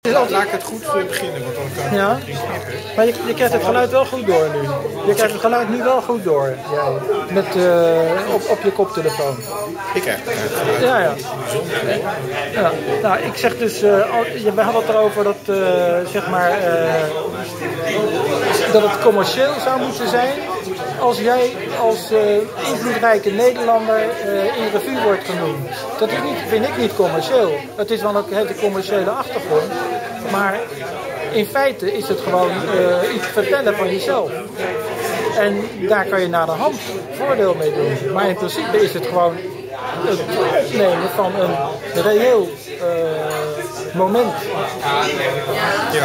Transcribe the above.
Laat ik het goed beginnen, want dan kan Ja, maar je krijgt het geluid wel goed door nu. Je krijgt het geluid nu wel goed door, jij, met, op je koptelefoon. ik krijg het geluid. Ja. Ja. Nou, ik zeg dus, we hadden het erover dat, zeg maar, dat het commercieel zou moeten zijn als jij als invloedrijke Nederlander in revue wordt genoemd. Dat is niet, vind ik niet commercieel. Het is wel ook een hele commerciële achtergrond, maar in feite is het gewoon iets vertellen van jezelf. En daar kan je naar de hand voordeel mee doen. Maar in principe is het gewoon het opnemen van een reëel moment.